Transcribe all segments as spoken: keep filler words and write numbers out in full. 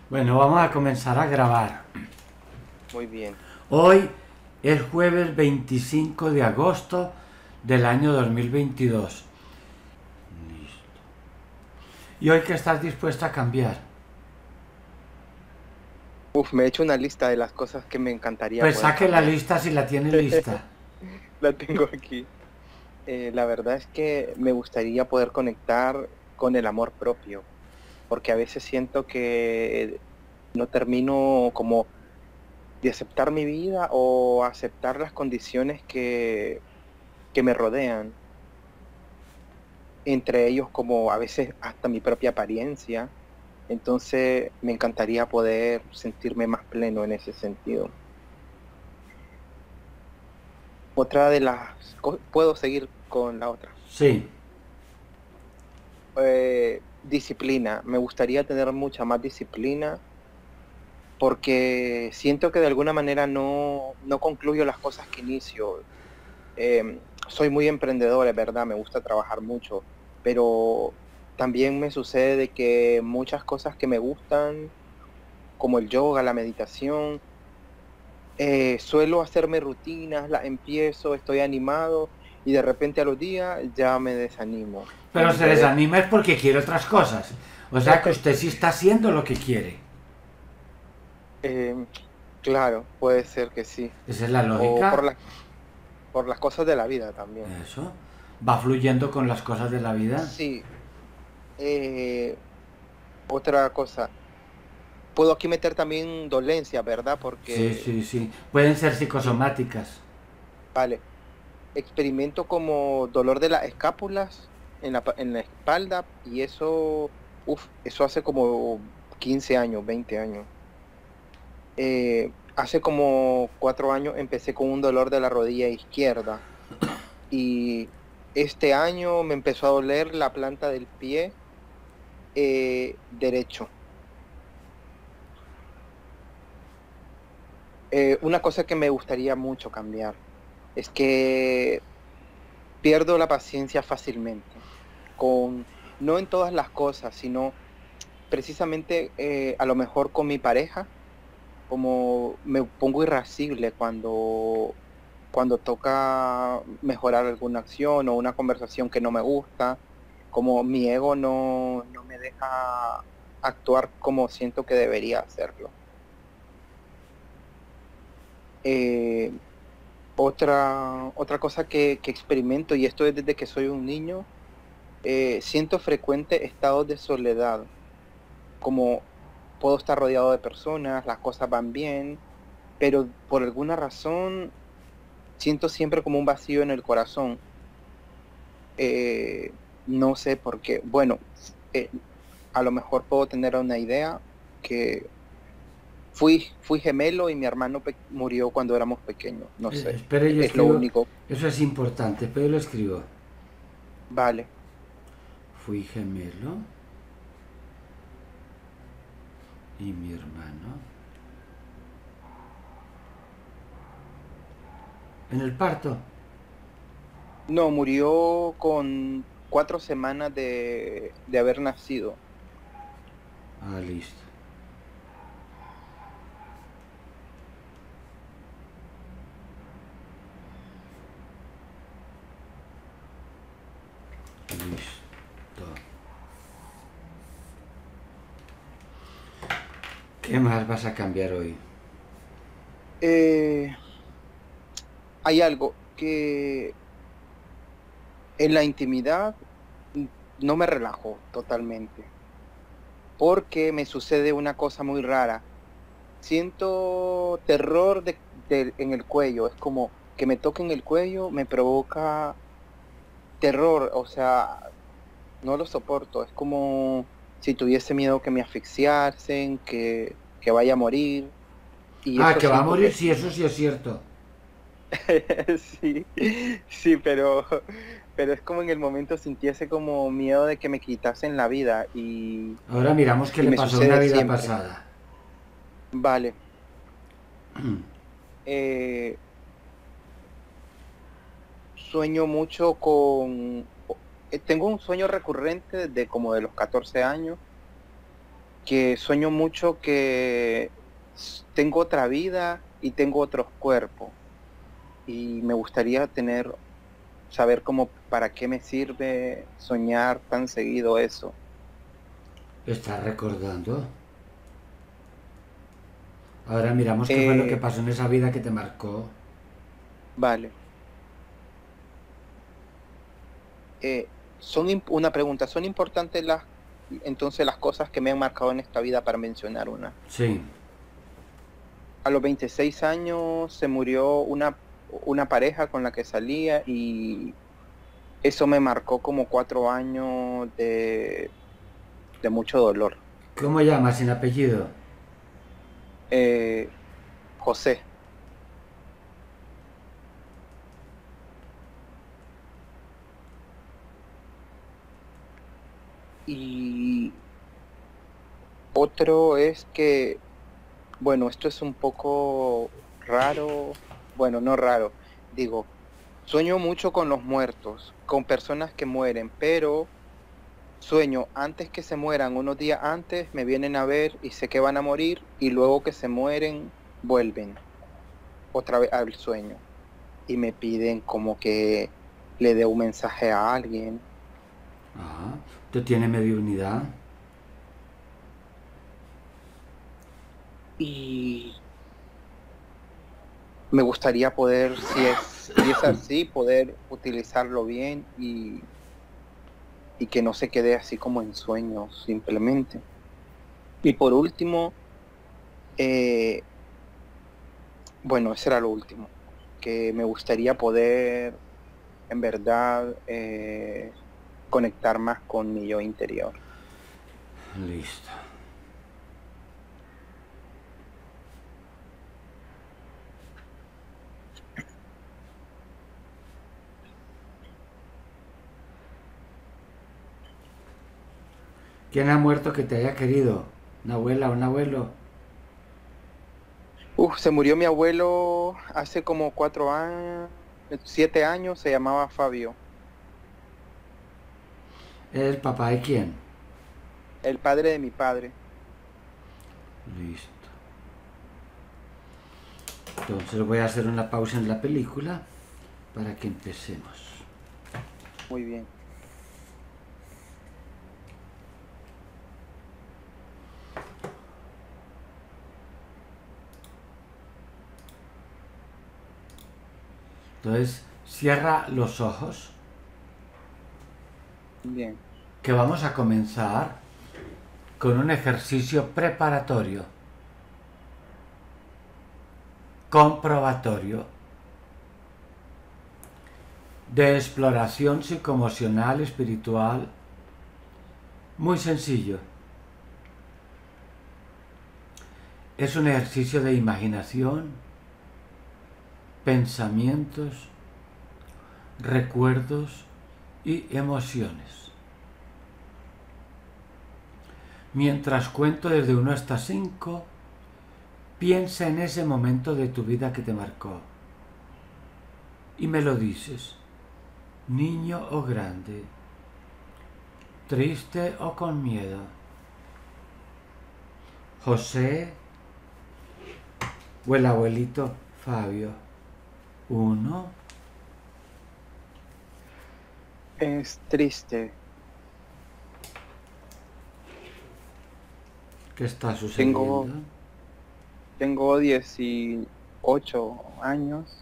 Bueno, vamos a comenzar a grabar. Muy bien. Hoy es jueves veinticinco de agosto del año dos mil veintidós. ¿Y hoy qué estás dispuesta a cambiar? Uf, me he hecho una lista de las cosas que me encantaría Pues poder saque la cambiar. lista si la tiene lista. La tengo aquí. Eh, la verdad es que me gustaría poder conectar con el amor propio, porque a veces siento que no termino como de aceptar mi vida o aceptar las condiciones que, que me rodean, entre ellos como a veces hasta mi propia apariencia. Entonces me encantaría poder sentirme más pleno en ese sentido. Otra de las... co- Puedo seguir con la otra. Sí, Eh, disciplina. Me gustaría tener mucha más disciplina porque siento que de alguna manera no, no concluyo las cosas que inicio. Em, Soy muy emprendedor, es verdad, me gusta trabajar mucho, pero también me sucede de que muchas cosas que me gustan, como el yoga, la meditación, eh, suelo hacerme rutinas, las empiezo, estoy animado y de repente a los días ya me desanimo. pero se Entonces, desanima es porque quiere otras cosas. O sea que usted sí está haciendo lo que quiere. em, claro, puede ser que sí. Esa es la O por lógica. la, por las cosas de la vida también. Eso. Va fluyendo con las cosas de la vida. Sí, eh, otra cosa. Puedo aquí meter también dolencia, ¿verdad? Sí, Porque, sí, sí. Pueden ser sí, psicosomáticas. vale. Experimento como dolor de las escápulas en la, pa- en la espalda y eso, uf, eso hace como quince años, veinte años. Eh, hace como cuatro años empecé con un dolor de la rodilla izquierda y este año me empezó a doler la planta del pie eh, derecho. Eh, una cosa que me gustaría mucho cambiar es que pierdo la paciencia fácilmente, con, no en todas las cosas, sino precisamente eh, a lo mejor con mi pareja, como me pongo irascible cuando, cuando toca mejorar alguna acción o una conversación que no me gusta, como mi ego no, no me deja actuar como siento que debería hacerlo. Eh, otra, otra cosa que, que experimento, y esto es desde que soy un niño, eh, siento frecuente estados de soledad, como puedo estar rodeado de personas, las cosas van bien, pero por alguna razón siento siempre como un vacío en el corazón. Eh, no sé por qué. Bueno, eh, a lo mejor puedo tener una idea que fui, fui gemelo y mi hermano pe- murió cuando éramos pequeños. No Eh, sé, espere, yo es lo escribo. único. Eso es importante, espere, lo escribo. Vale. Fui gemelo y mi hermano. En el parto. No, murió con cuatro semanas de, de haber nacido. Ah, listo. Listo. ¿Qué más vas a cambiar hoy? Eh, Hay algo que en la intimidad n- no me relajo totalmente, porque me sucede una cosa muy rara. Siento terror de, de- en el cuello, es como que me toquen el cuello, me provoca terror, o sea, no lo soporto, es como si tuviese miedo que me asfixiasen, que, que vaya a morir, y Ah, eso que va a siento morir, que sí, eso sí es cierto. sí, sí, pero, pero es como en el momento sintiese como miedo de que me quitasen la vida y, Ahora miramos qué y le me pasó en una sucede vida siempre. pasada. Vale. eh, Sueño mucho con... o- eh, Tengo un sueño recurrente desde como de los catorce años, que sueño mucho que s- tengo otra vida y tengo otros cuerpos. Y me gustaría tener, saber cómo, para qué me sirve soñar tan seguido eso. ¿Estás recordando? Ahora miramos qué fue lo que Eh, pasó en esa vida que te marcó. vale. Eh, son imp- una pregunta, ¿son importantes las, entonces las cosas que me han marcado en esta vida para mencionar una? Sí. A los veintiséis años se murió una, una pareja con la que salía y eso me marcó como cuatro años de, de mucho dolor. ¿Cómo llamas sin apellido? Eh, José, y otro es que, bueno, esto es un poco raro, bueno, no raro, digo, sueño mucho con los muertos, con personas que mueren, pero sueño antes que se mueran, unos días antes me vienen a ver y sé que van a morir y luego que se mueren vuelven otra vez al sueño y me piden como que le dé un mensaje a alguien Ah, ¿tú tienes mediunidad? y me gustaría poder, si es, si es así, poder utilizarlo bien y, y que no se quede así como en sueños simplemente. Y por último, eh, bueno, ese era lo último, que me gustaría poder en verdad eh, conectar más con mi yo interior. Listo. ¿Quién ha muerto que te haya querido? ¿Una abuela, un abuelo? Uf, se murió mi abuelo hace como cuatro años, siete años, se llamaba Fabio, ¿El papá de quién? el padre de mi padre. Listo. Entonces voy a hacer una pausa en la película para que empecemos. Muy bien. Entonces, cierra los ojos, Bien, que vamos a comenzar con un ejercicio preparatorio, comprobatorio, de exploración psicoemocional, espiritual, muy sencillo. Es un ejercicio de imaginación, pensamientos, recuerdos y emociones. Mientras cuento desde uno hasta cinco, piensa en ese momento de tu vida que te marcó y me lo dices, niño o grande, triste o con miedo. José o el abuelito Fabio. Uno. es triste. ¿Qué está Tengo, sucediendo? tengo dieciocho años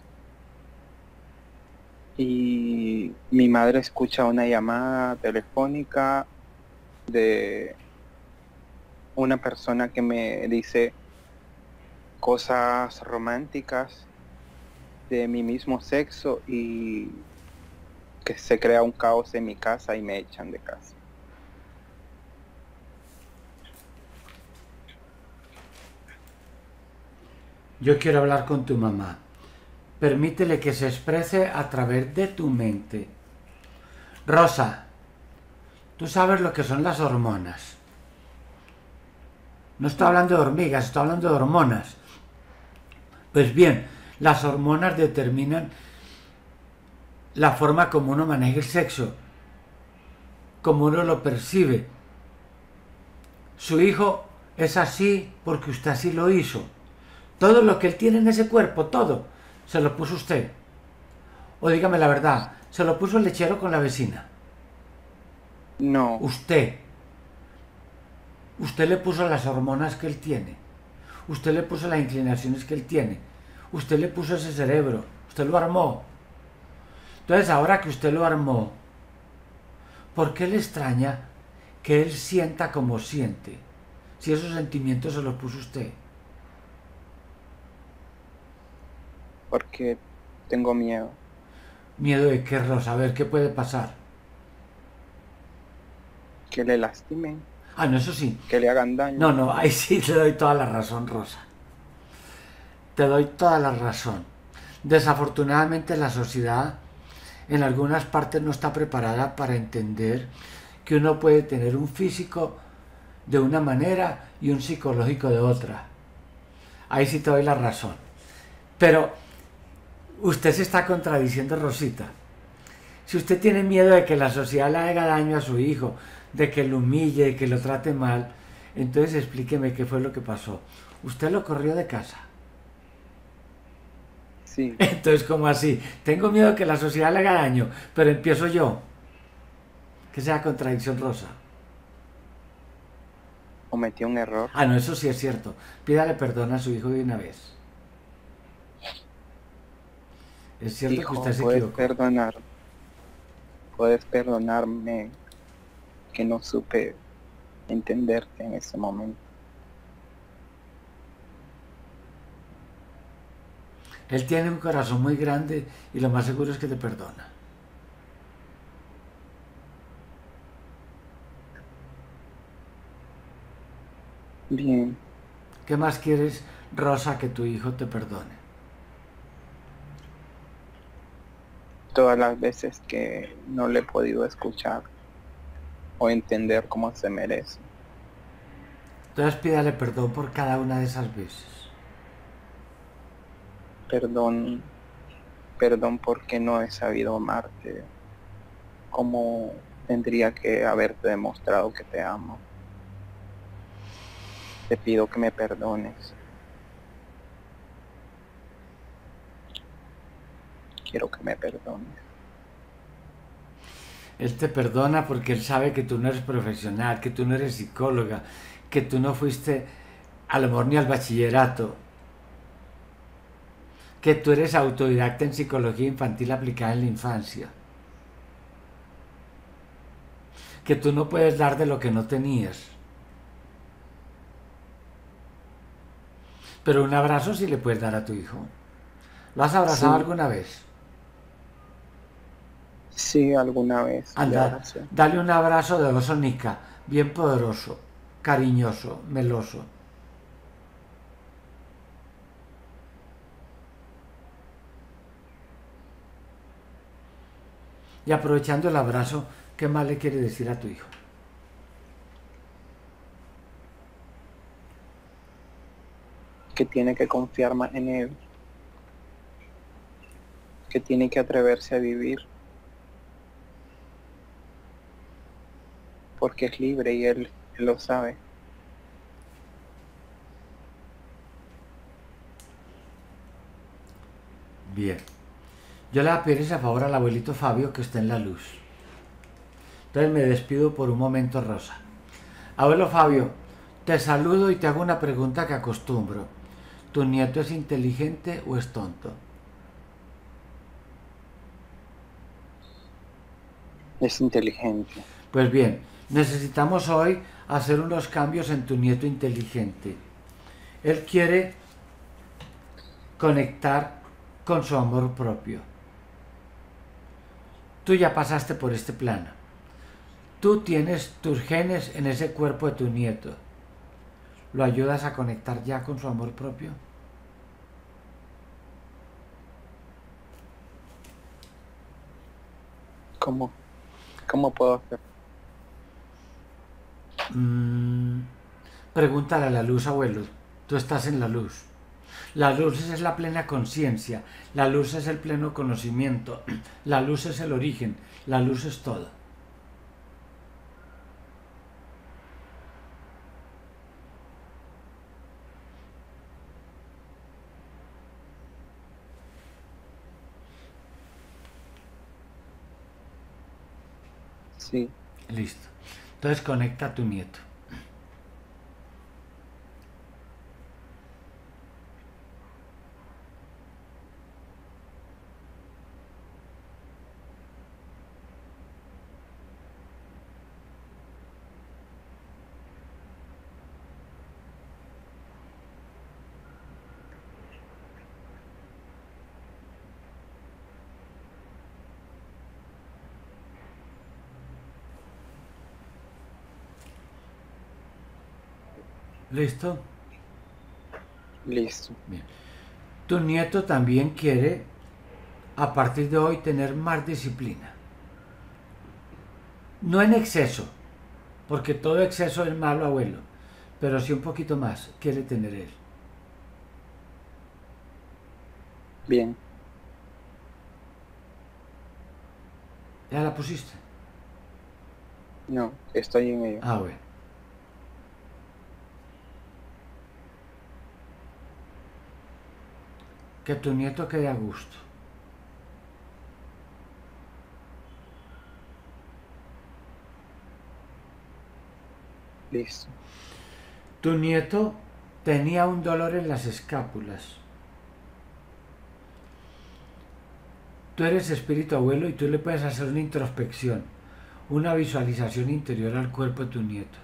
y mi madre escucha una llamada telefónica de una persona que me dice cosas románticas de mi mismo sexo y que se crea un caos en mi casa y me echan de casa. Yo quiero hablar con tu mamá. Permítele que se exprese a través de tu mente. Rosa, tú sabes lo que son las hormonas. No estoy Sí, hablando de hormigas, estoy hablando de hormonas. Pues bien, las hormonas determinan la forma como uno maneja el sexo, como uno lo percibe. Su hijo Es así porque usted así lo hizo. Todo lo que él tiene en ese cuerpo, todo, se lo puso usted. O dígame la verdad, se lo puso el lechero con la vecina. No, Usted. Usted le puso las hormonas que él tiene. Usted le puso las inclinaciones que él tiene. Usted le puso ese cerebro. Usted lo armó. Entonces, ahora que usted lo armó, ¿por qué le extraña que él sienta como siente? Si esos sentimientos se los puso usted. porque tengo miedo. ¿Miedo de qué, Rosa? A ver, ¿qué puede pasar? Que le lastimen, Ah, no, eso sí. que le hagan daño. No, no, ahí sí te doy toda la razón, Rosa. Te doy toda la razón. Desafortunadamente la sociedad en algunas partes no está preparada para entender que uno puede tener un físico de una manera y un psicológico de otra. Ahí sí te doy la razón. Pero usted se está contradiciendo, Rosita. Si usted tiene miedo de que la sociedad le haga daño a su hijo, de que lo humille, de que lo trate mal, entonces explíqueme qué fue lo que pasó. Usted lo corrió de casa. Sí, Entonces, ¿cómo así? Tengo miedo de que la sociedad le haga daño, pero empiezo yo. Que sea contradicción, Rosa. cometí un error. Ah, no, eso sí es cierto. Pídale perdón a su hijo de una vez. Es cierto Hijo, que usted se puedes equivocó. perdonar. Puedes perdonarme que no supe entenderte en ese momento. Él tiene un corazón muy grande y lo más seguro es que te perdona. Bien, ¿Qué más quieres, Rosa, que tu hijo te perdone? todas las veces que no le he podido escuchar o entender cómo se merece. Entonces pídale perdón por cada una de esas veces. Perdón, perdón porque no he sabido amarte como tendría que haberte demostrado que te amo. Te pido que me perdones. Quiero que me perdones. Él te perdona porque él sabe que tú no eres profesional, que tú no eres psicóloga, que tú no fuiste a lo mejor ni al bachillerato, que tú eres autodidacta en psicología infantil aplicada en la infancia, que tú no puedes dar de lo que no tenías. Pero un abrazo sí le puedes dar a tu hijo. ¿Lo has abrazado Sí. alguna vez? Sí, alguna vez le Anda, abracé. dale un abrazo de oso Nica, bien poderoso, cariñoso, meloso. Y aprovechando el abrazo, ¿qué más le quiere decir a tu hijo? Que tiene que confiar más en él. Que tiene que atreverse a vivir. Porque es libre y él, él lo sabe. Bien. Yo le voy a pedir ese favor al abuelito Fabio que esté en la luz. Entonces me despido por un momento, Rosa. Abuelo Fabio, te saludo y te hago una pregunta que acostumbro. ¿Tu nieto es inteligente o es tonto? Es inteligente. Pues bien, necesitamos hoy hacer unos cambios en tu nieto inteligente. Él quiere conectar con su amor propio. Tú ya pasaste por este plano. Tú tienes tus genes en ese cuerpo de tu nieto. ¿Lo ayudas a conectar ya con su amor propio? ¿Cómo? ¿Cómo puedo hacer? Mm, pregúntale a la luz, abuelo. Tú estás en la luz. La luz es la plena conciencia. La luz es el pleno conocimiento. La luz es el origen. La luz es todo. Sí. Listo. Entonces conecta a tu nieto. ¿Listo? Listo. Bien. Tu nieto también quiere, a partir de hoy, tener más disciplina. No en exceso, porque todo exceso es malo, abuelo, pero sí un poquito más quiere tener él. Bien. ¿Ya la pusiste? No, estoy en ello. Ah, bueno. Que tu nieto quede a gusto. Listo. Tu nieto tenía un dolor en las escápulas. Tú eres espíritu abuelo y tú le puedes hacer una introspección, una visualización interior al cuerpo de tu nieto.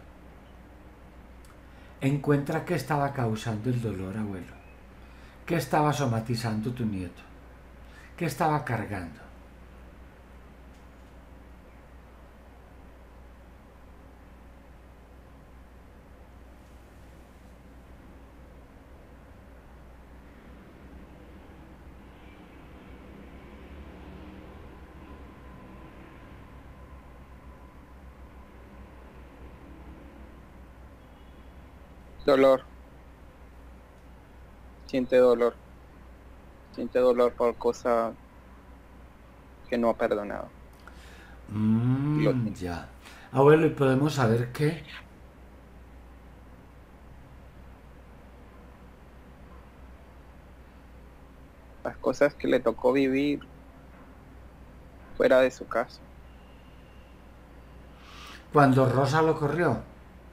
Encuentra qué estaba causando el dolor, abuelo. ¿Qué estaba somatizando tu nieto? ¿Qué estaba cargando? Dolor. Siente dolor. Siente dolor por cosas que no ha perdonado. Lo Mmm, tiene. ya. Abuelo, ¿y podemos saber qué? Las cosas que le tocó vivir fuera de su casa. Cuando Rosa lo corrió.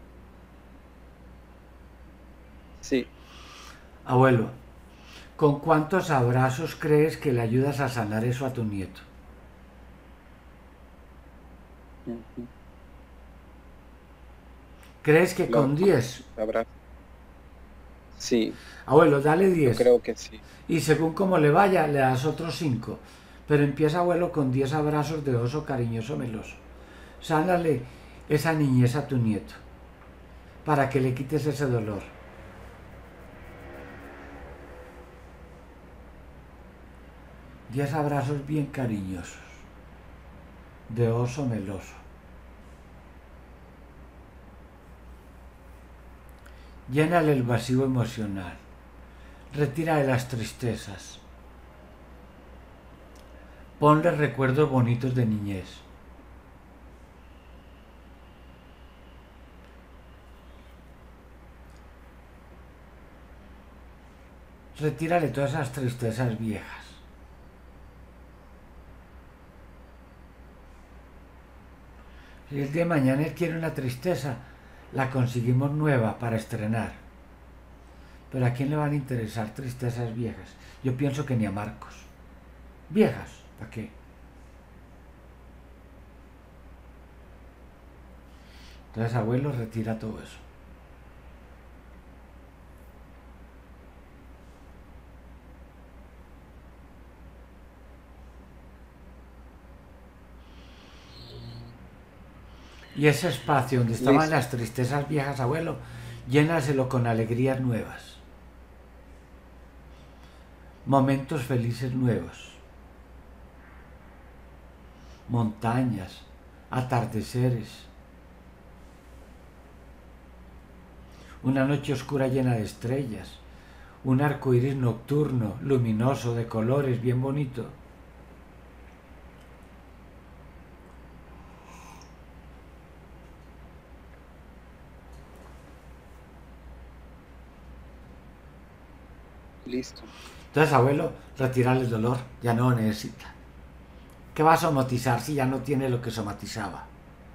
Sí. Abuelo, ¿con cuántos abrazos crees que le ayudas a sanar eso a tu nieto? Ujú. ¿Crees que Lo con diez? sabrás. Sí, Abuelo, dale yo diez. creo que sí. Y según como le vaya, le das otros cinco. Pero empieza, abuelo, con diez abrazos de oso cariñoso meloso. Sánale esa niñez a tu nieto, para que le quites ese dolor. Diez abrazos bien cariñosos, de oso meloso. Llénale el vacío emocional. Retírale las tristezas. Ponle recuerdos bonitos de niñez. Retírale todas esas tristezas viejas. Si el día de mañana él quiere una tristeza, la conseguimos nueva para estrenar. Pero ¿a quién le van a interesar tristezas viejas? Yo pienso que ni a Marcos. Viejas, ¿para qué? Entonces, abuelo, retira todo eso. Y ese espacio donde estaban Listo. las tristezas viejas, abuelo, llénaselo con alegrías nuevas. Momentos felices nuevos. Montañas, atardeceres. Una noche oscura llena de estrellas. Un arco iris nocturno, luminoso, de colores, bien bonito. Listo. Entonces, abuelo, retirarle el dolor, ya no lo necesita. ¿Qué va a somatizar si ya no tiene lo que somatizaba?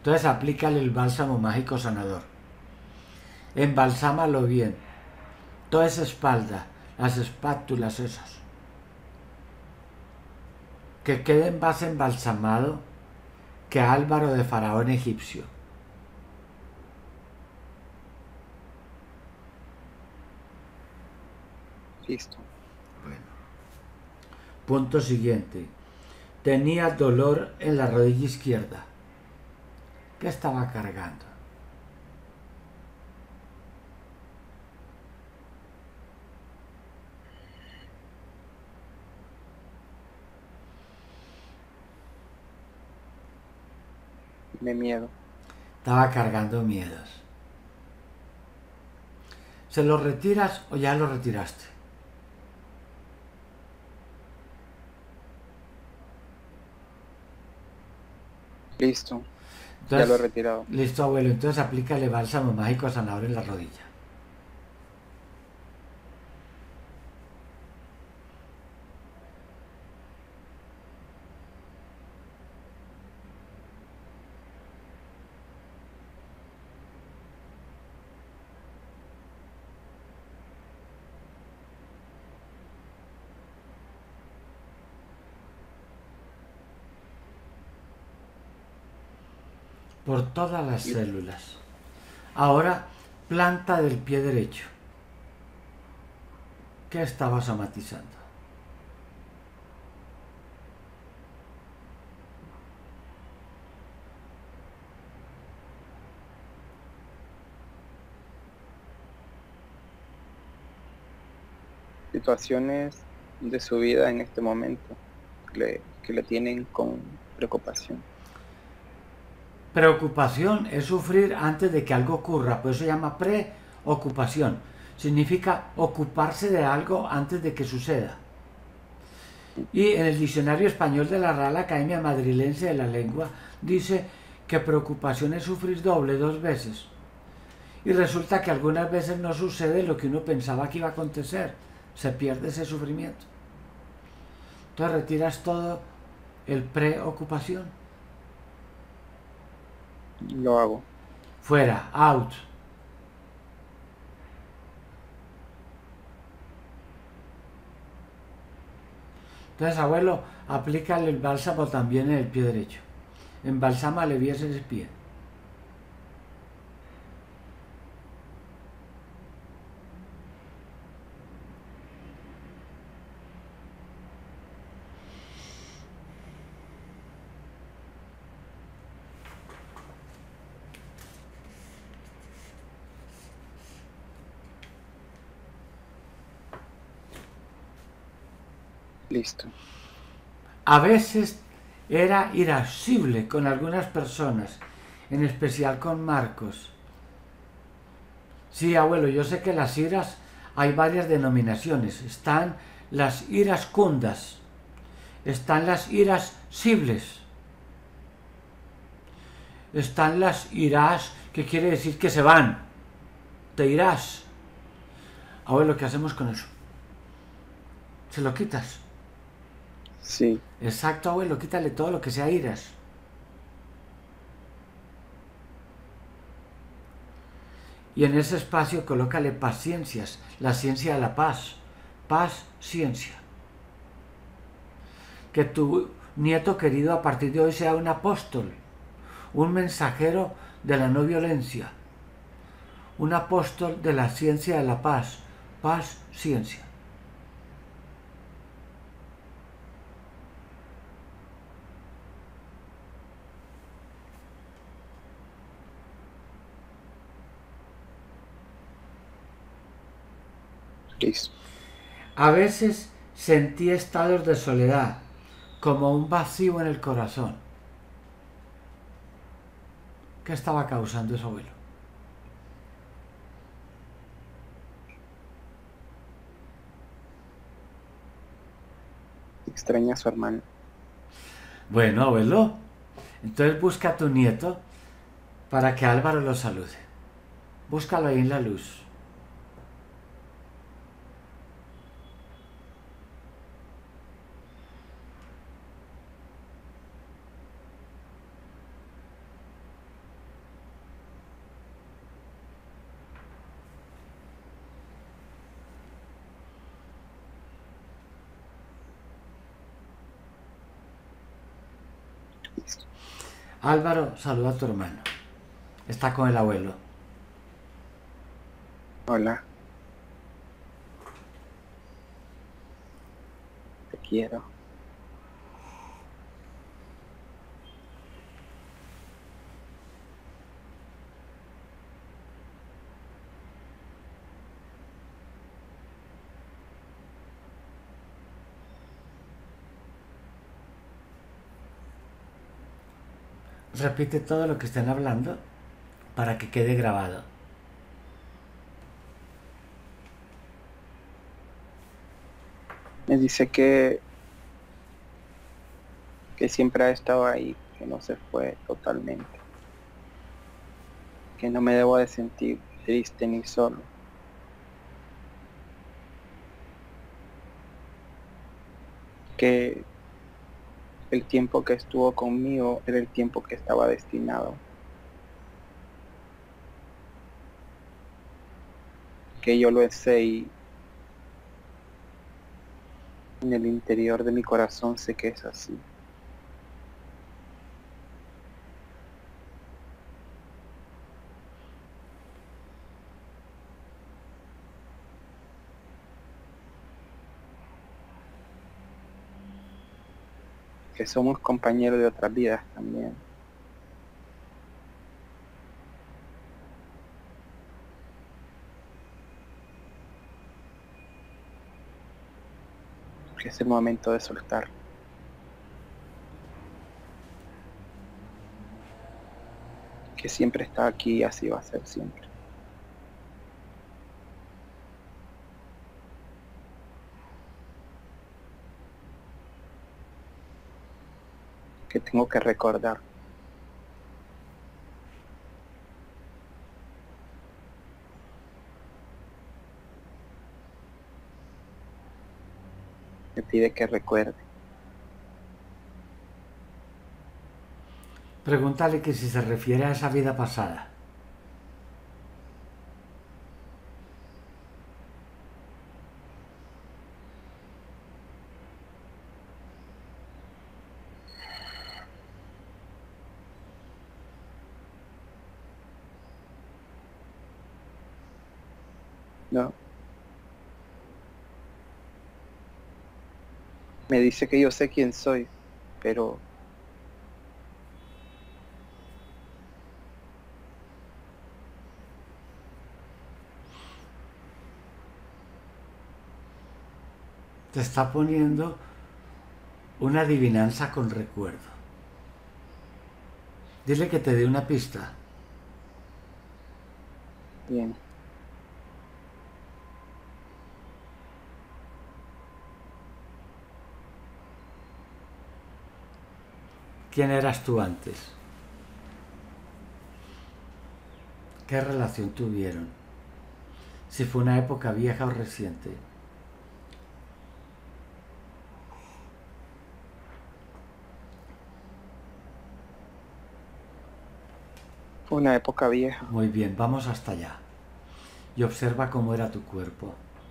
Entonces aplícale el bálsamo mágico sanador. Embalsámalo bien. Toda esa espalda, las espátulas esas. Que quede más embalsamado que Álvaro de faraón egipcio. Listo. Bueno. Punto siguiente. Tenía dolor en la rodilla izquierda. ¿Qué estaba cargando? Me miedo. Estaba cargando miedos. ¿Se lo retiras o ya lo retiraste? Listo. Entonces, ya lo he retirado. Listo, abuelo. Entonces aplícale bálsamo mágico sanador en la rodilla. Por todas las Sí. células. Ahora, planta del pie derecho. ¿Qué estaba somatizando? Situaciones de su vida en este momento que le, que le tienen con preocupación. Preocupación es sufrir antes de que algo ocurra, por eso se llama preocupación. Significa ocuparse de algo antes de que suceda. Y en el diccionario español de la Real Academia Madrilense de la Lengua dice que preocupación es sufrir doble dos veces. Y resulta que algunas veces no sucede lo que uno pensaba que iba a acontecer. Se pierde ese sufrimiento. Entonces retiras todo el preocupación. Lo hago. Fuera, out. Entonces, abuelo, aplícale el bálsamo también en el pie derecho. Embalsámale bien ese pie. Listo. A veces era irascible con algunas personas, en especial con Marcos. Sí, abuelo, yo sé que las iras hay varias denominaciones. Están las iras cundas, están las iras sibles, están las irás, que quiere decir que se van, te irás. Abuelo, ¿qué hacemos con eso? ¿Se lo quitas? Sí. Exacto, abuelo, quítale todo lo que sea iras. Y en ese espacio colócale paciencias, la ciencia de la paz. Paz, ciencia. Que tu nieto querido a partir de hoy sea un apóstol, un mensajero de la no violencia, un apóstol de la ciencia de la paz. Paz, ciencia. Listo. A veces sentí estados de soledad, como un vacío en el corazón. ¿Qué estaba causando eso, abuelo? Extraña a su hermano. Bueno, abuelo, entonces busca a tu nieto para que Álvaro lo salude. Búscalo ahí en la luz. feliz. Álvaro, saluda a tu hermano. Está con el abuelo. Hola. Te quiero. Repite todo lo que estén hablando para que quede grabado. Me dice que, que siempre ha estado ahí, que no se fue totalmente, que no me debo de sentir triste ni solo, que el tiempo que estuvo conmigo era el tiempo que estaba destinado, que yo lo sé y en el interior de mi corazón sé que es así. Que somos compañeros de otras vidas también. Que es el momento de soltar. Que siempre está aquí y así va a ser siempre. Que tengo que recordar. Me pide que recuerde. Pregúntale que si se refiere a esa vida pasada. No. Me dice que yo sé quién soy, pero Te está poniendo una adivinanza con recuerdo. Dile que te dé una pista. bien. ¿Quién eras tú antes? ¿Qué relación tuvieron? Si fue una época vieja o reciente. Fue una época vieja. Muy bien, vamos hasta allá. Y observa cómo era tu cuerpo.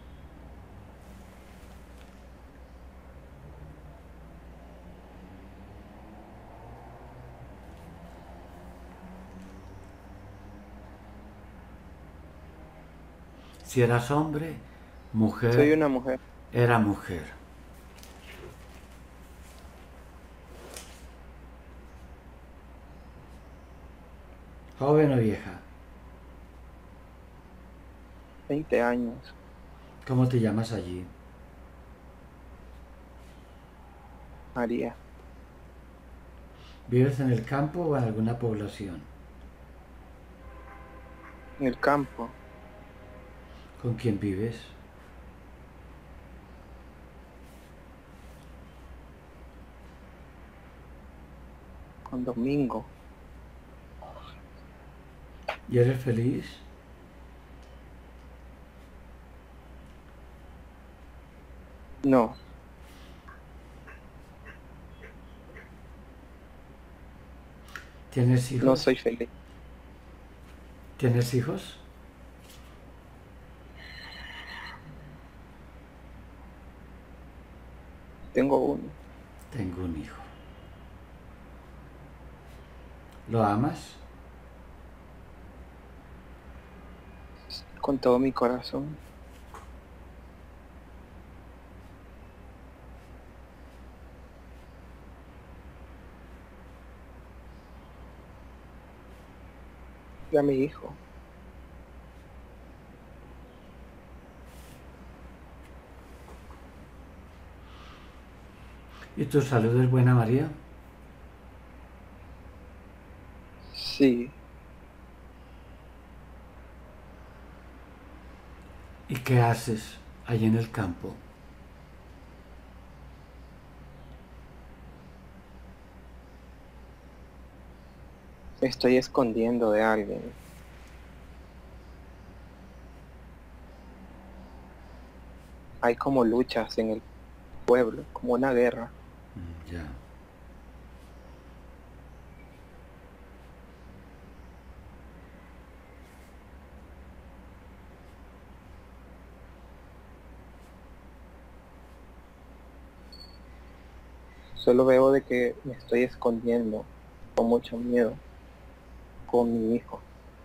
Si eras hombre, Soy mujer, una mujer. era mujer. ¿Joven o vieja? veinte años. ¿Cómo te llamas allí? María. ¿Vives en el campo o en alguna población? En el campo. ¿Con quién vives? Con Domingo. ¿Y eres feliz? No. ¿Tienes No hijos? soy feliz. ¿Tienes hijos? Tengo uno. Tengo un hijo. ¿Lo amas? Con todo mi corazón. Y a mi hijo. ¿Y tu salud es buena, María? Sí. ¿Y qué haces allí en el campo? Me estoy escondiendo de alguien. Hay como luchas en el pueblo, como una guerra. Mm, ya. Solo veo de que me estoy escondiendo con mucho miedo con mi hijo.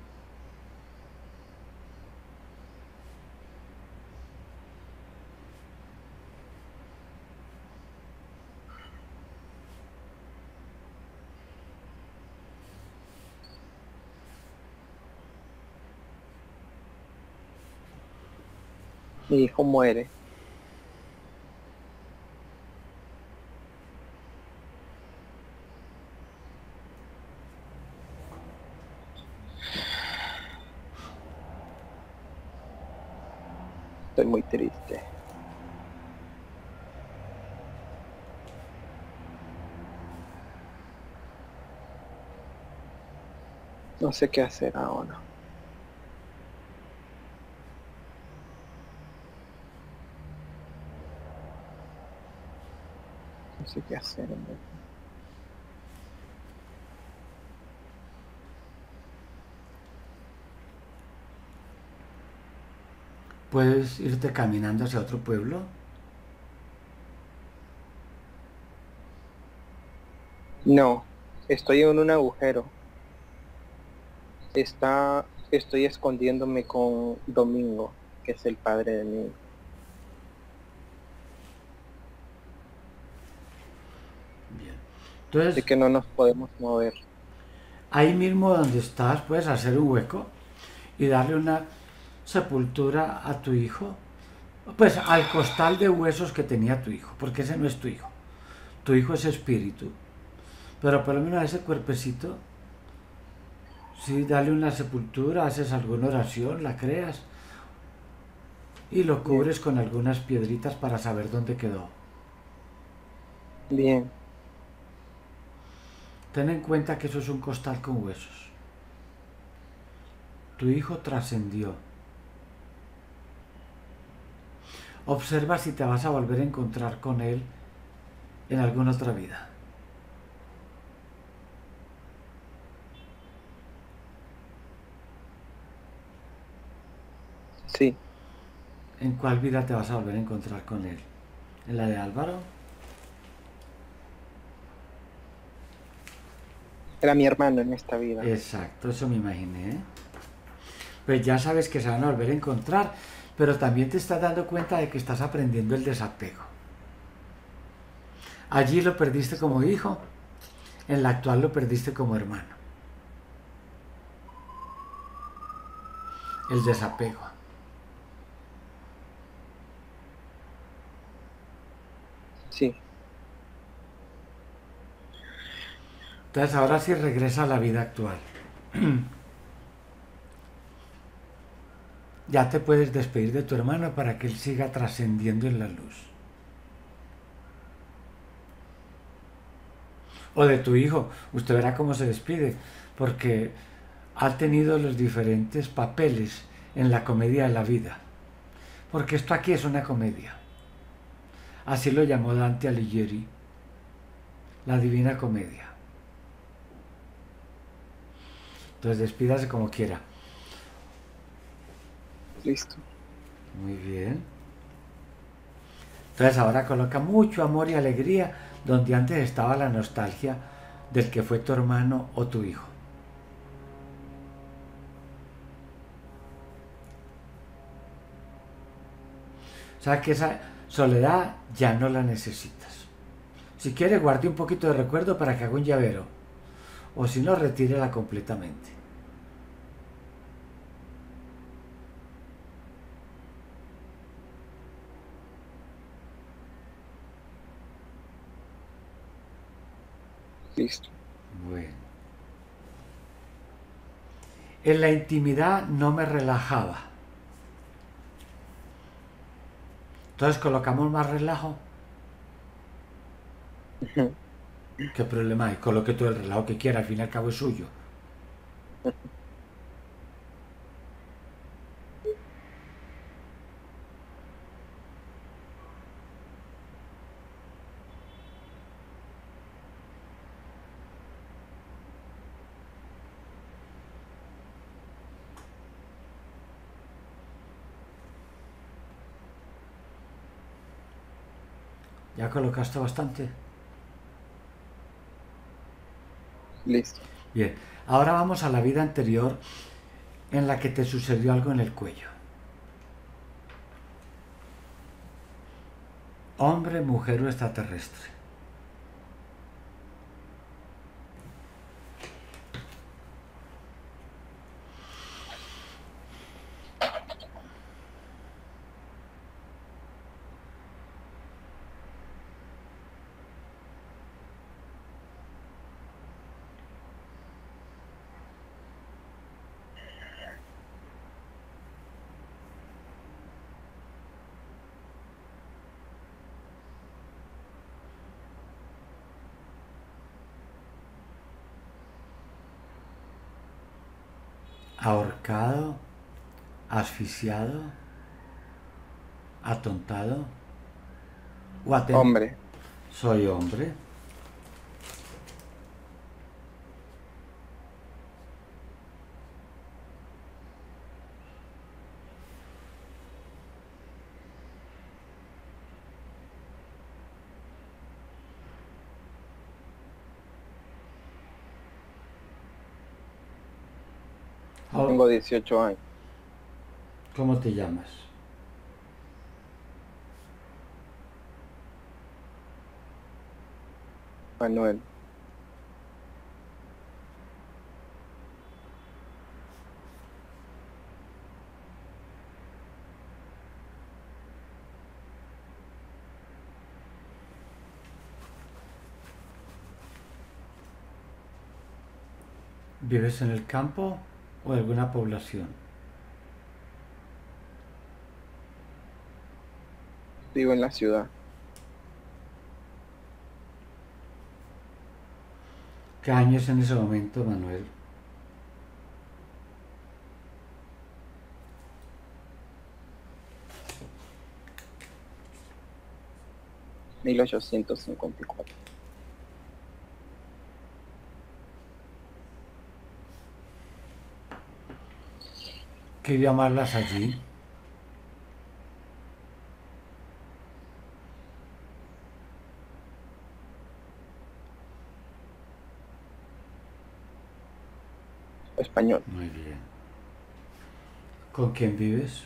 Mi hijo muere. Estoy muy triste. No sé qué hacer ahora. No sé qué hacer, en verdad. ¿Puedes irte caminando hacia otro pueblo? No, estoy en un agujero. Está, estoy escondiéndome con Domingo, que es el padre de mi hijo. Bien. De Entonces, que no nos podemos mover. ahí mismo donde estás, puedes hacer un hueco y darle una sepultura a tu hijo, pues al costal de huesos que tenía tu hijo, porque ese no es tu hijo. Tu hijo es espíritu. Pero por lo menos a ese cuerpecito, sí, dale una sepultura, haces alguna oración, la creas y lo Bien, cubres con algunas piedritas para saber dónde quedó. bien, Ten en cuenta que eso es un costal con huesos. Tu hijo trascendió. Observa si te vas a volver a encontrar con él en alguna otra vida. sí. ¿En cuál vida te vas a volver a encontrar con él? ¿En la de Álvaro? Era mi hermano en esta vida. Exacto, eso me imaginé. Pues ya sabes que se van a volver a encontrar, pero también te estás dando cuenta de que estás aprendiendo el desapego. Allí lo perdiste como hijo, en la actual lo perdiste como hermano. El desapego. Sí, Entonces ahora sí regresa a la vida actual. Ya te puedes despedir de tu hermano para que él siga trascendiendo en la luz. O de tu hijo, usted verá cómo se despide, porque ha tenido los diferentes papeles en la comedia de la vida. Porque esto aquí es una comedia. Así lo llamó Dante Alighieri, la Divina Comedia. Entonces despídase como quiera. listo. Muy bien. Entonces ahora coloca mucho amor y alegría donde antes estaba la nostalgia del que fue tu hermano o tu hijo. Sabes que esa soledad ya no la necesitas. Si quieres, guarde un poquito de recuerdo para que haga un llavero. O si no, retírela completamente. Listo. Bueno. En la intimidad no me relajaba. Entonces colocamos más relajo. ¿Qué problema hay? Coloque todo el relajo que quiera, al fin y al cabo es suyo. ¿Ya colocaste bastante? Listo. Bien, ahora vamos a la vida anterior en la que te sucedió algo en el cuello. Hombre, mujer o extraterrestre. Ahorcado, asfixiado, atontado o atento. Hombre. Soy hombre. Oh, Tengo dieciocho años. ¿cómo te llamas? Manuel. ¿Vives en el campo o en alguna población? Vivo en la ciudad. ¿Qué año es en ese momento, Manuel? mil ochocientos cincuenta y cuatro. ¿Qué idioma hablas allí? Español. Muy bien. ¿Con quién vives?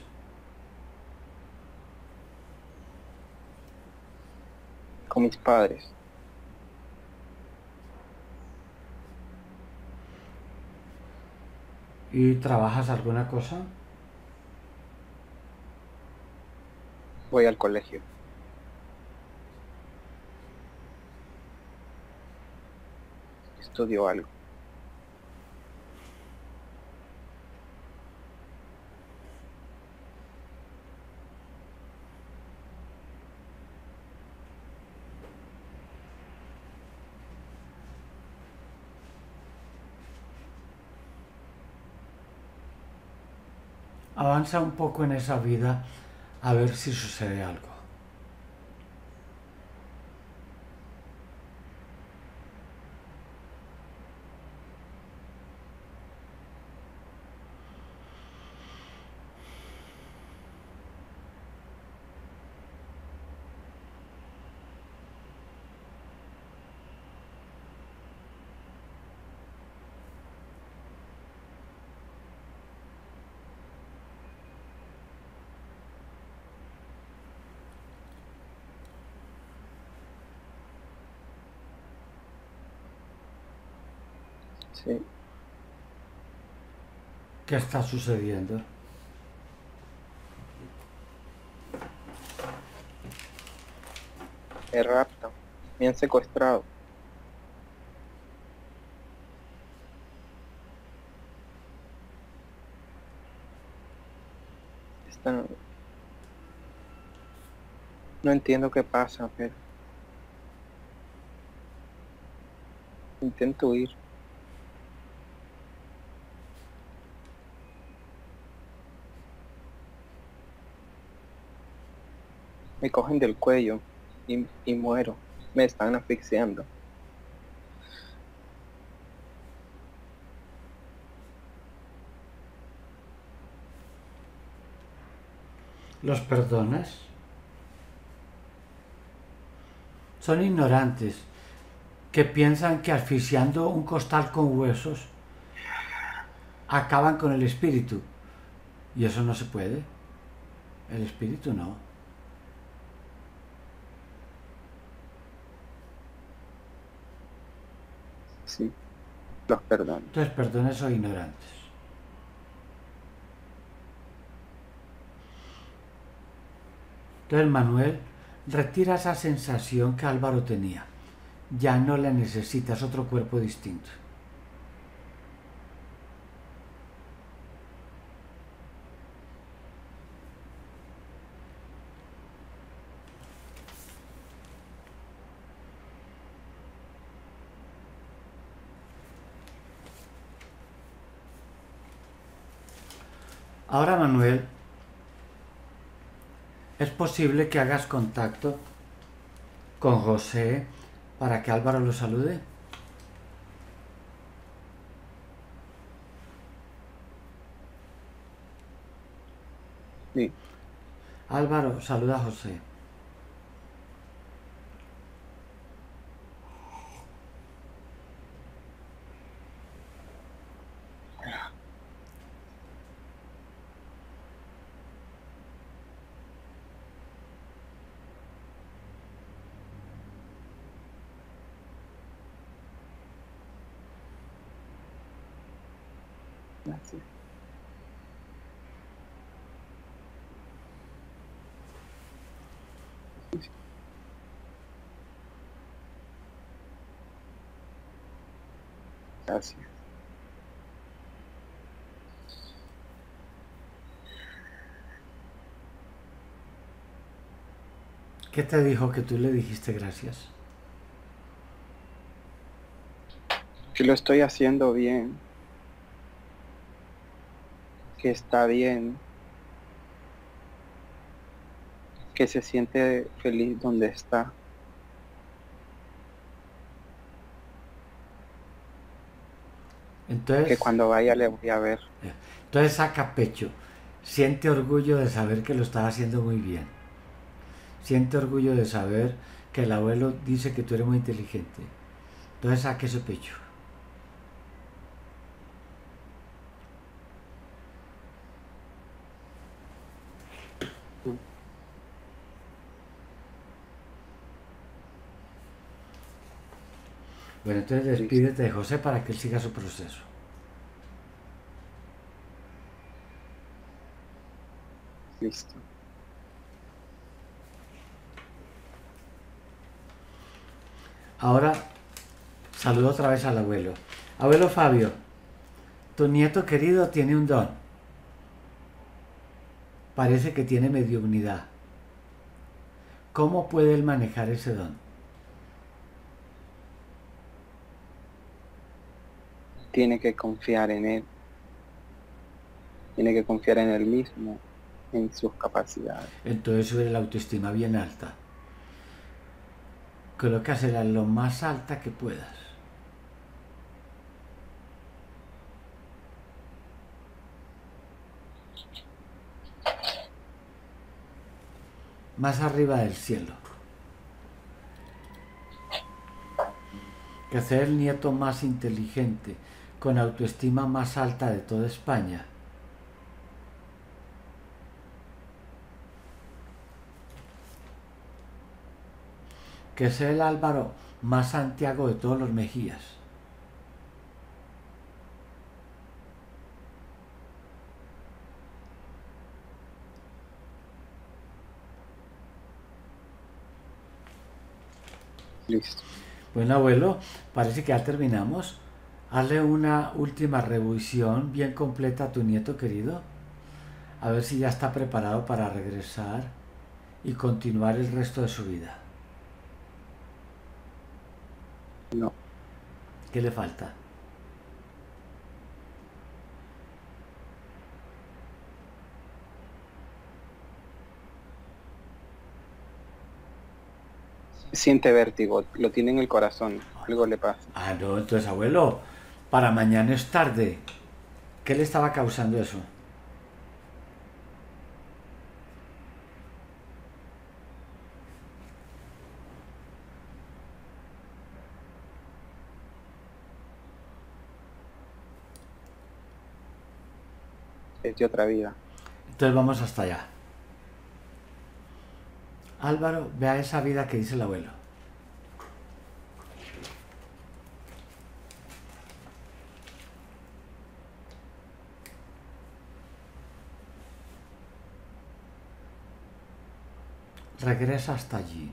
Con mis padres. ¿Y trabajas alguna cosa? Voy al colegio. Estudio algo. Avanza un poco en esa vida a ver si sucede algo. Sí. ¿Qué está sucediendo? Me raptan. Me han secuestrado. Están... No entiendo qué pasa, pero intento huir. Me cogen del cuello y, y muero. Me están asfixiando. ¿Los perdonas? Son ignorantes que piensan que asfixiando un costal con huesos acaban con el espíritu. Y eso no se puede. El espíritu no. Sí, los perdono. Entonces perdones o ignorantes. Entonces Manuel retira esa sensación que Álvaro tenía. Ya no la necesitas, otro cuerpo distinto. Ahora, Manuel, es posible que hagas contacto con José para que Álvaro lo salude. Sí. Álvaro, saluda a José. Gracias. Gracias. ¿Qué te dijo que tú le dijiste gracias? Que lo estoy haciendo bien. Que está bien. Que se siente feliz donde está. Entonces, Que cuando vaya le voy a ver. entonces saca pecho. Siente orgullo de saber que lo estás haciendo muy bien. Siente orgullo de saber que el abuelo dice que tú eres muy inteligente. Entonces saque ese pecho. Bueno, entonces despídete de José para que él siga su proceso. Listo. Ahora saludo otra vez al abuelo. Abuelo Fabio, tu nieto querido tiene un don. Parece que tiene mediunidad. ¿Cómo puede él manejar ese don? Tiene que confiar en él. Tiene que confiar en él mismo, en sus capacidades. Entonces sube la autoestima bien alta. Colócasela lo más alta que puedas. Más arriba del cielo. Que sea el nieto más inteligente, con autoestima más alta de toda España. Que sea el Álvaro más Santiago de todos los Mejías. Listo. Bueno, abuelo, parece que ya terminamos. Hazle una última revisión bien completa a tu nieto querido. A ver si ya está preparado para regresar y continuar el resto de su vida. No. ¿Qué le falta? Siente vértigo, lo tiene en el corazón, algo le pasa. Ah, no, entonces, abuelo, para mañana es tarde. ¿Qué le estaba causando eso? Es de otra vida. Entonces vamos hasta allá. Álvaro, vea esa vida que dice el abuelo. Regresa hasta allí.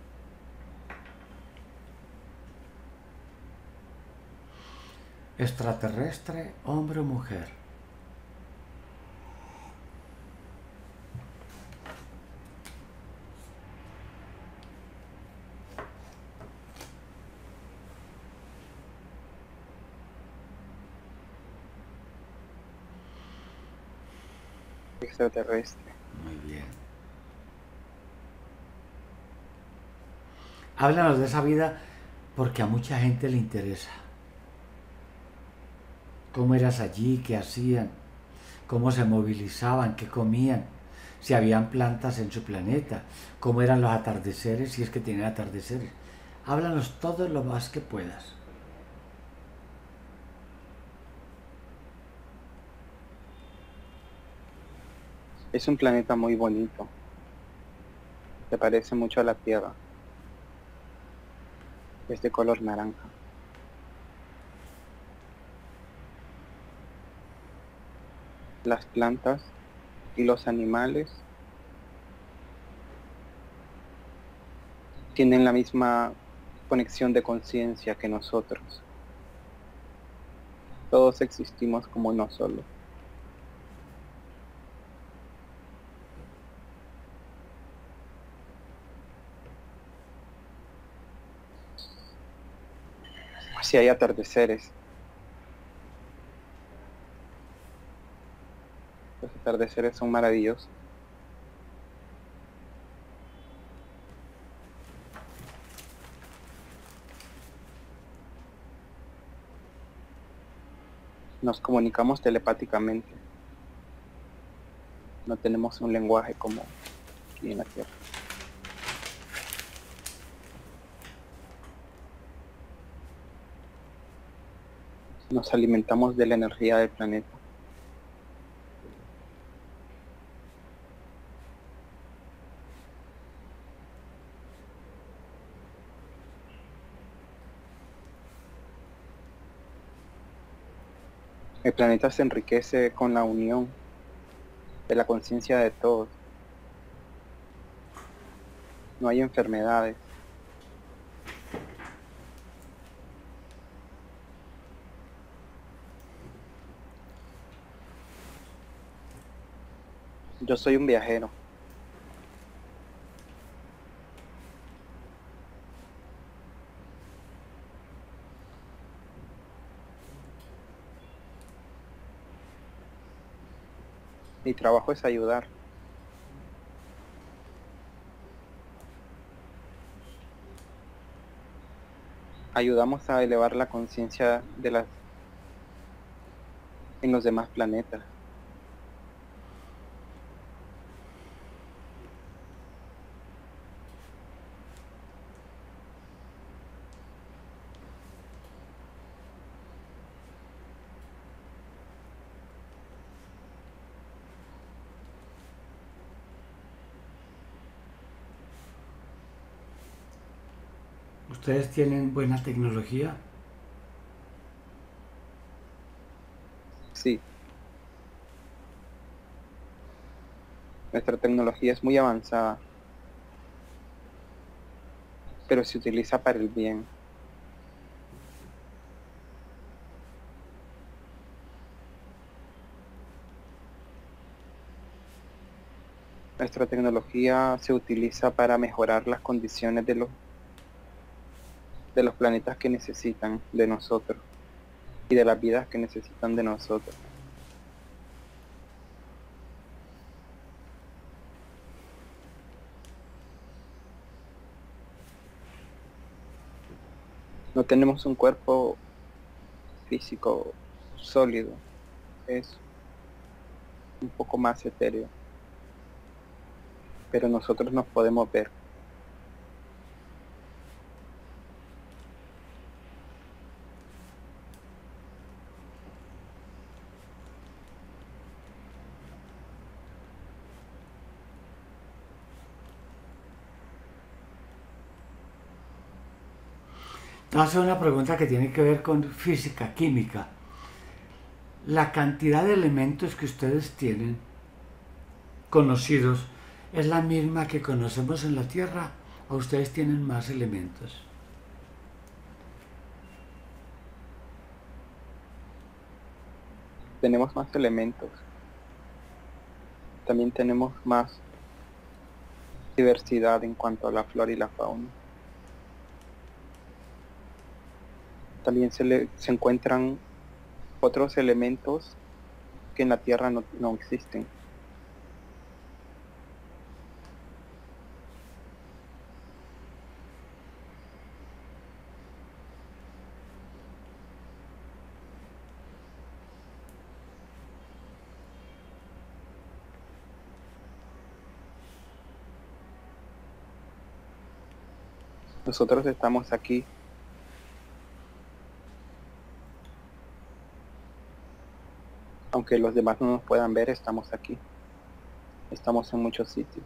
Extraterrestre, hombre o mujer. Extraterrestre. Muy bien. Háblanos de esa vida porque a mucha gente le interesa. ¿Cómo eras allí? ¿Qué hacían? ¿Cómo se movilizaban? ¿Qué comían? Si habían plantas en su planeta. ¿Cómo eran los atardeceres? Si es que tienen atardeceres. Háblanos todo lo más que puedas. Es un planeta muy bonito. Se parece mucho a la Tierra. Es de color naranja. Las plantas y los animales tienen la misma conexión de conciencia que nosotros. Todos existimos como uno solo. Si hay atardeceres, los atardeceres son maravillosos. Nos comunicamos telepáticamente. No tenemos un lenguaje como aquí en la Tierra. Nos alimentamos de la energía del planeta. El planeta se enriquece con la unión de la conciencia de todos. No hay enfermedades. Yo soy un viajero. Mi trabajo es ayudar. Ayudamos a elevar la conciencia de las en los demás planetas. ¿Ustedes tienen buena tecnología? Sí, nuestra tecnología es muy avanzada. pero se utiliza para el bien. Nuestra tecnología se utiliza para mejorar las condiciones de los, de los planetas que necesitan de nosotros y de las vidas que necesitan de nosotros. No tenemos un cuerpo físico sólido, es un poco más etéreo, pero nosotros nos podemos ver. Te voy a hacer una pregunta que tiene que ver con física, química. La cantidad de elementos que ustedes tienen conocidos es la misma que conocemos en la Tierra, o ustedes tienen más elementos. Tenemos más elementos. También tenemos más diversidad en cuanto a la flora y la fauna. También se, le, se encuentran otros elementos que en la Tierra no, no existen. Nosotros estamos aquí aunque los demás no nos puedan ver, estamos aquí. Estamos en muchos sitios.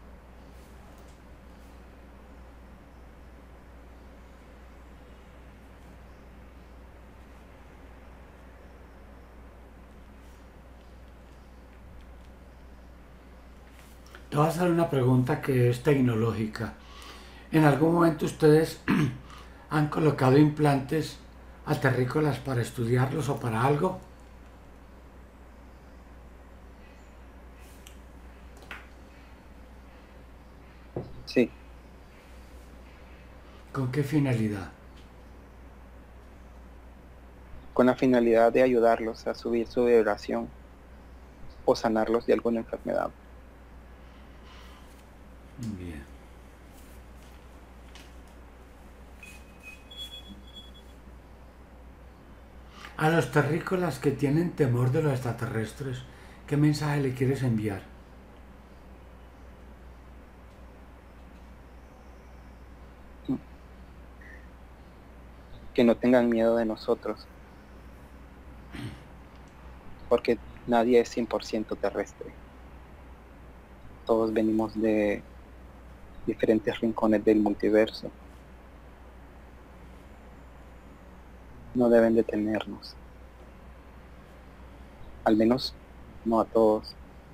Te voy a hacer una pregunta que es tecnológica. ¿En algún momento ustedes han colocado implantes a terrícolas para estudiarlos o para algo? Sí. ¿Con qué finalidad? Con la finalidad de ayudarlos a subir su vibración o sanarlos de alguna enfermedad. Bien. A los terrícolas que tienen temor de los extraterrestres, ¿qué mensaje le quieres enviar? Que no tengan miedo de nosotros, porque nadie es cien por ciento terrestre. Todos venimos de diferentes rincones del multiverso. No deben detenernos. Al menos no a todos.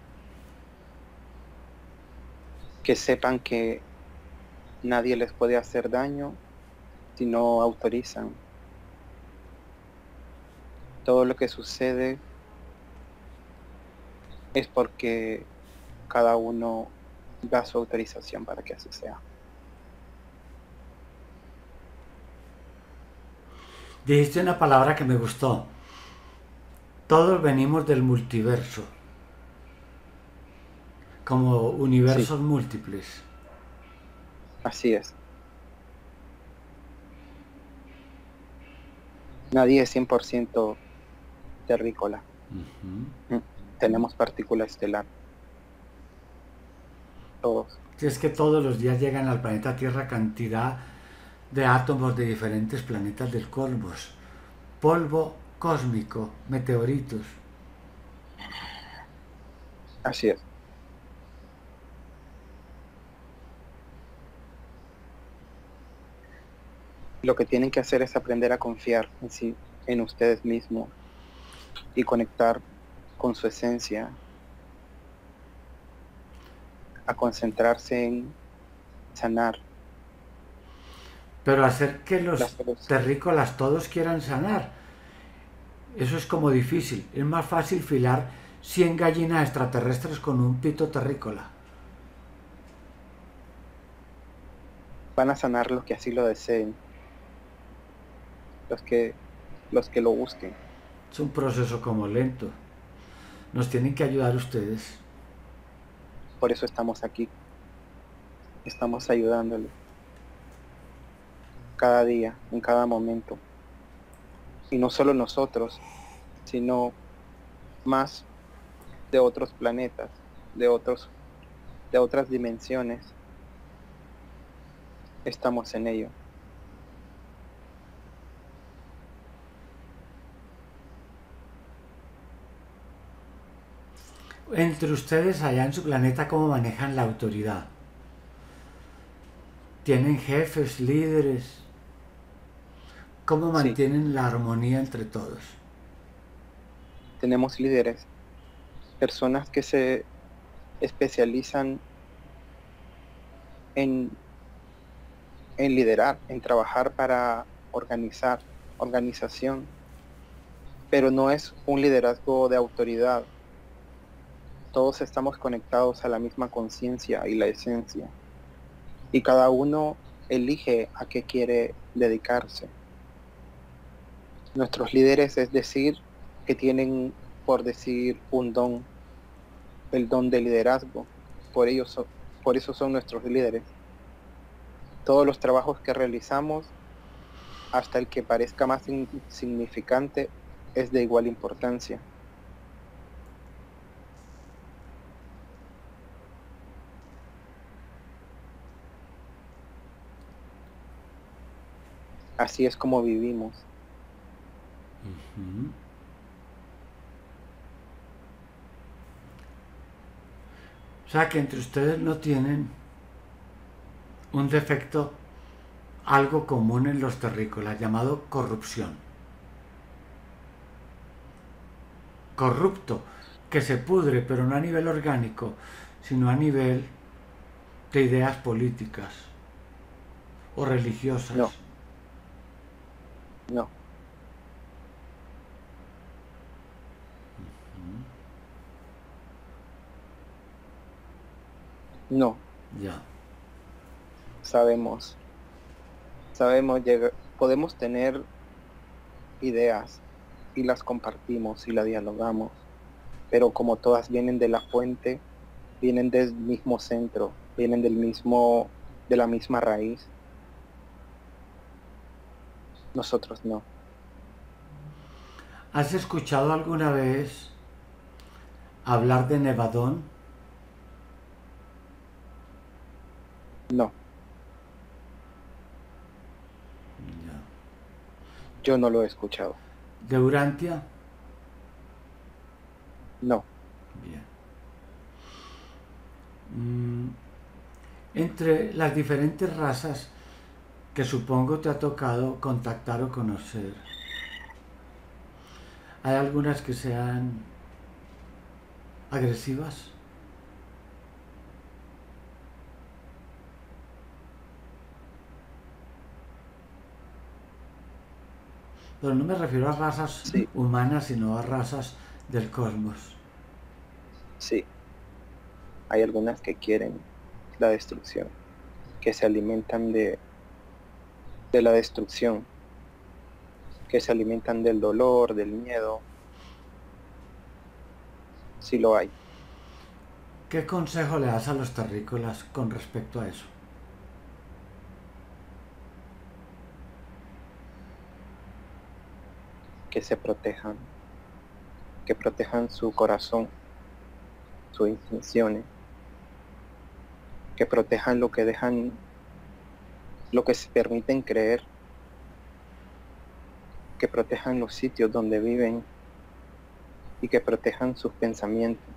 Que sepan que nadie les puede hacer daño si no autorizan. Todo lo que sucede es porque cada uno da su autorización para que así sea. Dijiste una palabra que me gustó. Todos venimos del multiverso, como universos Sí, múltiples. así es. Nadie es cien por ciento terrícola. Uh-huh. Mm, Tenemos partícula estelar. Todos. Si es que todos los días llegan al planeta Tierra cantidad de átomos de diferentes planetas del cosmos, polvo cósmico, meteoritos. Así es. Lo que tienen que hacer es aprender a confiar en sí, en ustedes mismos y conectar con su esencia, a concentrarse en sanar. Pero hacer que la los solución. terrícolas todos quieran sanar, eso es como difícil. Es más fácil filar cien gallinas extraterrestres con un pito terrícola. Van a sanar los que así lo deseen, los que, los que lo busquen. Es un proceso como lento. Nos tienen que ayudar ustedes. Por eso estamos aquí, estamos ayudándole cada día, en cada momento. Y no solo nosotros, sino más de otros planetas, de otros, de otras dimensiones. Estamos en ello. Entre ustedes allá en su planeta, ¿cómo manejan la autoridad? ¿Tienen jefes, líderes? ¿Cómo Sí, mantienen la armonía entre todos? tenemos líderes, personas que se especializan en, en liderar, en trabajar para organizar, organización, pero no es un liderazgo de autoridad. Todos estamos conectados a la misma conciencia y la esencia, y cada uno elige a qué quiere dedicarse. Nuestros líderes, es decir, que tienen, por decir, un don, el don de liderazgo, por ello, so- por eso son nuestros líderes. Todos los trabajos que realizamos, hasta el que parezca más insignificante, es de igual importancia. Así es como vivimos. Uh-huh. O sea que entre ustedes no tienen un defecto, algo común en los terrícolas, llamado corrupción. Corrupto, que se pudre, pero no a nivel orgánico, sino a nivel de ideas políticas o religiosas. No, no, no. Ya. Sabemos, sabemos, llega- podemos tener ideas y las compartimos y las dialogamos, pero como todas vienen de la fuente, vienen del mismo centro, vienen del mismo, de la misma raíz, nosotros no. ¿Has escuchado alguna vez hablar de Nevadón? No, Ya. yo no lo he escuchado. ¿De Urantia? No, Bien. Mm, entre las diferentes razas que supongo te ha tocado contactar o conocer, ¿hay algunas que sean agresivas? Pero no me refiero a razas sí, humanas, sino a razas del cosmos. sí, hay algunas que quieren la destrucción, que se alimentan de, de la destrucción, que se alimentan del dolor, del miedo, sí lo hay. ¿Qué consejo le das a los terrícolas con respecto a eso? Que se protejan, que protejan su corazón, sus intenciones, que protejan lo que dejan, lo que se permiten creer, que protejan los sitios donde viven y que protejan sus pensamientos.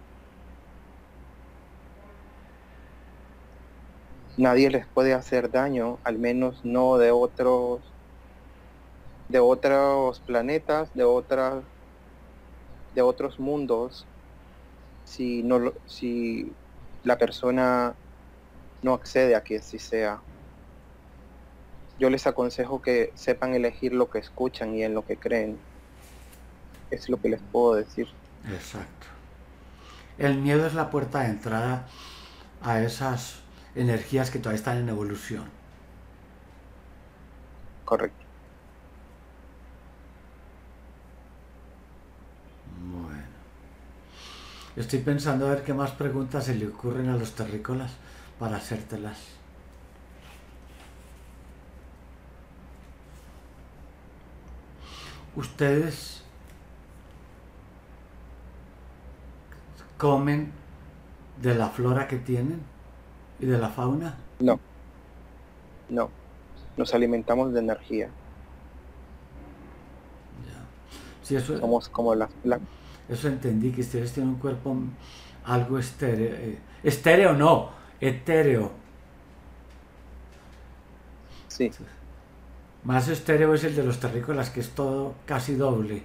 Nadie les puede hacer daño, al menos no de otros, de otros planetas, de otras, de otros mundos, si no lo- si la persona no accede a que así sea. yo les aconsejo que sepan elegir lo que escuchan y en lo que creen. Es lo que les puedo decir. Exacto. El miedo es la puerta de entrada a esas energías que todavía están en evolución. Correcto. Bueno. Estoy pensando a ver qué más preguntas se le ocurren a los terrícolas para hacértelas. ¿Ustedes comen de la flora que tienen y de la fauna? No, no. Nos alimentamos de energía. Ya. Sí, eso, Somos como las plantas. eso entendí, que ustedes tienen un cuerpo algo estéreo. Eh, estéreo no, etéreo. Sí, Más estéreo es el de los terrícolas, que es todo casi doble.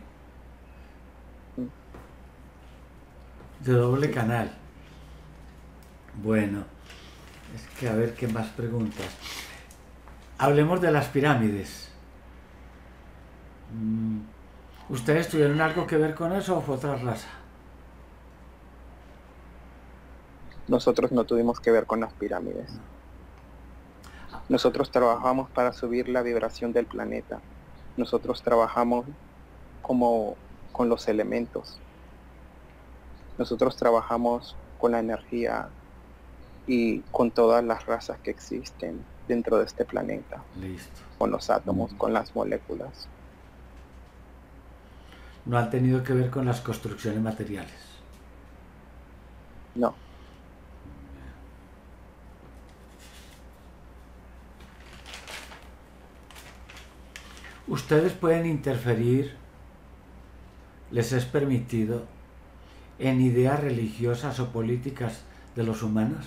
De doble sí. canal. Bueno, es que a ver qué más preguntas. Hablemos de las pirámides. Mm, ¿Ustedes tuvieron algo que ver con eso o fue otra raza? Nosotros no tuvimos que ver con las pirámides. Nosotros trabajamos para subir la vibración del planeta. Nosotros trabajamos como con los elementos. Nosotros trabajamos con la energía y con todas las razas que existen dentro de este planeta. Listo. Con los átomos, Mm. con las moléculas. No han tenido que ver con las construcciones materiales. No. Ustedes pueden interferir, les es permitido, en ideas religiosas o políticas de los humanos.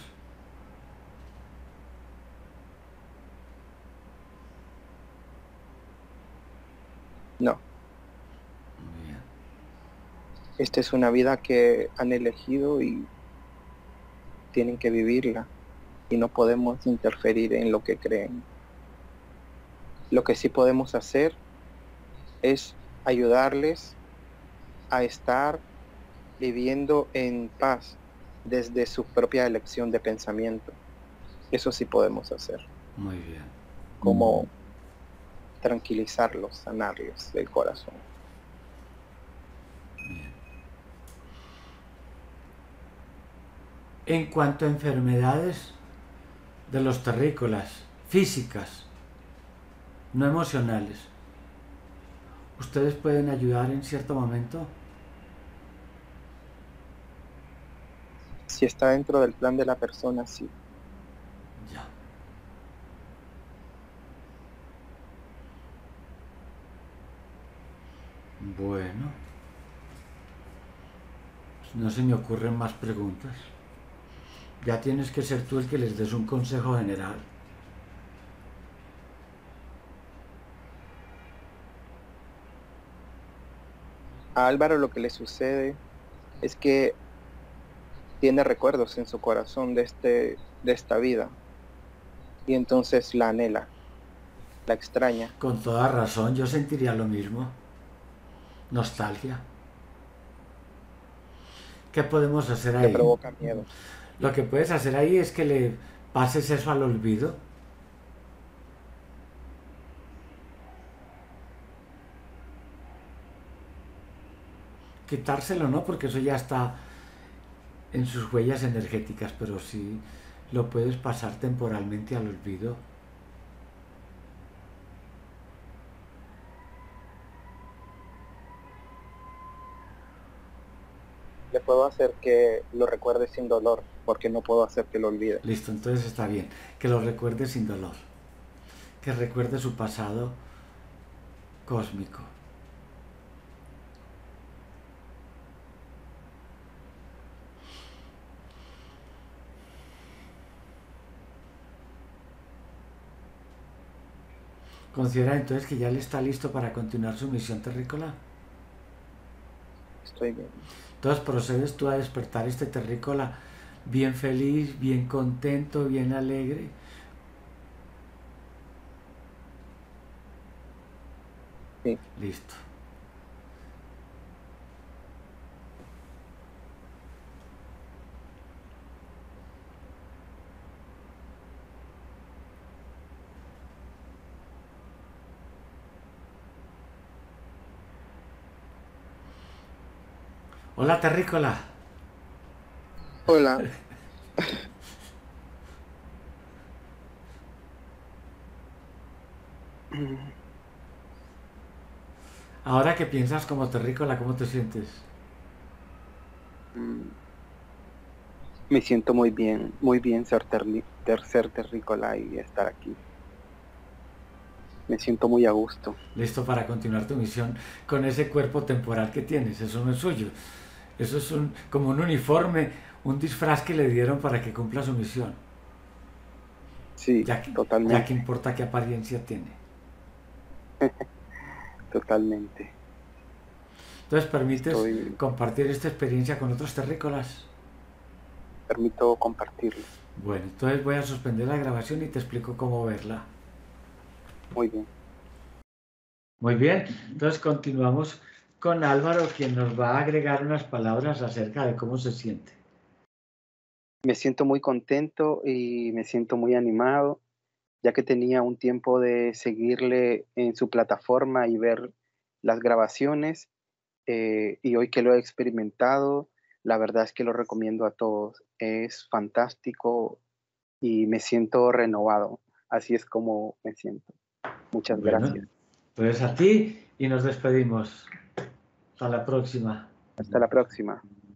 No. Bien. Esta es una vida que han elegido y tienen que vivirla. Y no podemos interferir en lo que creen. Lo que sí podemos hacer es ayudarles a estar viviendo en paz desde su propia elección de pensamiento. Eso sí podemos hacer. Muy bien. Como mm. tranquilizarlos, sanarlos del corazón. Bien. En cuanto a enfermedades de los terrícolas, físicas, no emocionales, ¿ustedes pueden ayudar en cierto momento? Si está dentro del plan de la persona, sí. Ya. Bueno. Pues no se me ocurren más preguntas. Ya tienes que ser tú el que les des un consejo general. A Álvaro lo que le sucede es que tiene recuerdos en su corazón de, este, de esta vida. Y entonces la anhela, la extraña. Con toda razón, yo sentiría lo mismo. Nostalgia. ¿Qué podemos hacer ahí? Le provoca miedo. Lo que puedes hacer ahí es que le pases eso al olvido. Quitárselo no, porque eso ya está en sus huellas energéticas, pero sí lo puedes pasar temporalmente al olvido. Le puedo hacer que lo recuerde sin dolor, porque no puedo hacer que lo olvide. Listo, entonces está bien. Que lo recuerde sin dolor. Que recuerde su pasado cósmico. ¿Considera entonces que ya le está listo para continuar su misión terrícola? Estoy bien. Entonces procedes tú a despertar este terrícola bien feliz, bien contento, bien alegre. Sí. Listo. Hola, terrícola. Hola. Ahora que piensas como terrícola, ¿cómo te sientes? Mm, Me siento muy bien, muy bien ser, terni- ter- ser terrícola y estar aquí. Me siento muy a gusto. Listo para continuar tu misión con ese cuerpo temporal que tienes. Eso no es suyo. Eso es un, como un uniforme, un disfraz que le dieron para que cumpla su misión. Sí, Ya que, ya que totalmente, importa qué apariencia tiene. totalmente. Entonces, ¿permites Estoy, compartir esta experiencia con otros terrícolas? permito compartirlo. Bueno, entonces voy a suspender la grabación y te explico cómo verla. Muy bien. Muy bien, entonces continuamos con Álvaro, quien nos va a agregar unas palabras acerca de cómo se siente. Me siento muy contento y me siento muy animado, ya que tenía un tiempo de seguirle en su plataforma y ver las grabaciones, eh, y hoy que lo he experimentado, la verdad es que lo recomiendo a todos. Es fantástico y me siento renovado. Así es como me siento. Muchas Bueno, gracias. pues a ti y nos despedimos. Hasta la próxima. Hasta la próxima.